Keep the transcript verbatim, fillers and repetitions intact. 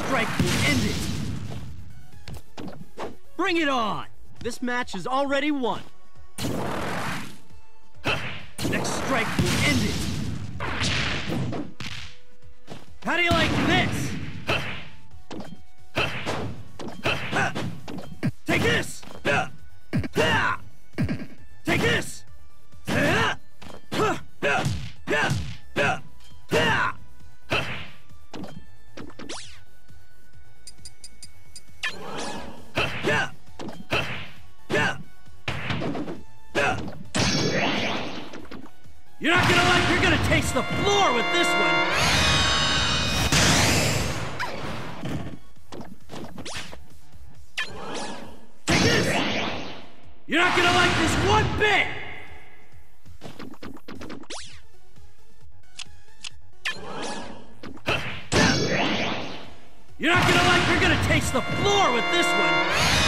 strike will end it. Bring it on! This match is already won. Next strike will end it. How do you like this? Take this! Take this! You're not gonna like you're gonna taste the floor with this one! Take this! You're not gonna like this one bit! You're not gonna like you're gonna taste the floor with this one!